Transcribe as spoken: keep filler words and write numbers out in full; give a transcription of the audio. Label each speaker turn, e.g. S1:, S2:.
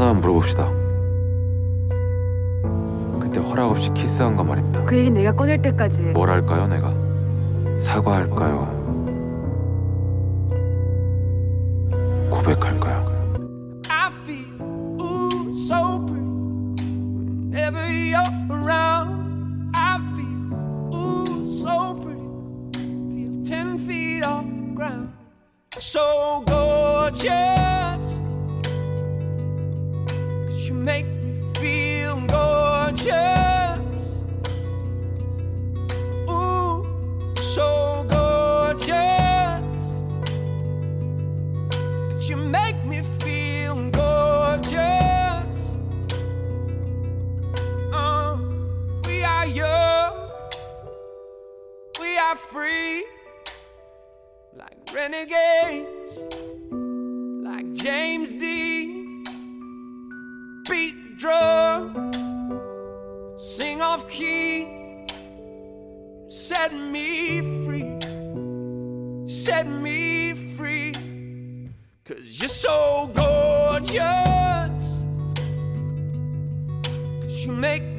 S1: 하나만 물어봅시다. 그때 허락 없이 키스한 거 말입니다.
S2: 그 얘기 내가 꺼낼 때까지.
S1: 뭘 할까요, 내가? 사과할까요? 고백할까요?
S3: I feel ooh so pretty whenever you're around. I feel ooh so pretty, feel ten feet off the ground. So gorgeous, 'cause you make me feel gorgeous. Ooh, so gorgeous, 'cause you make me feel gorgeous. Um, we are young, we are free, like renegades, like James Dean. Beat the drum, sing off key, set me free, set me free. 'Cause you're so gorgeous, 'cause you make